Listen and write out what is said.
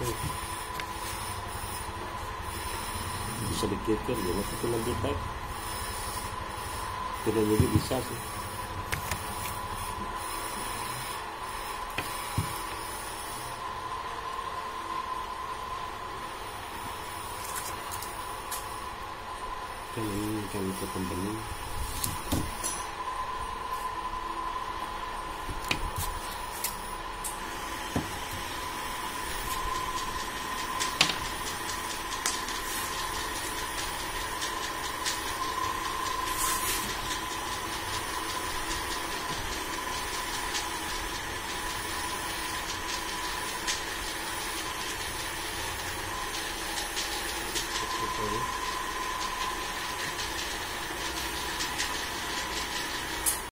bisa dikikir gitu, tapi lebih baik tidak jadi bisa sih. Kan ini kan kita benih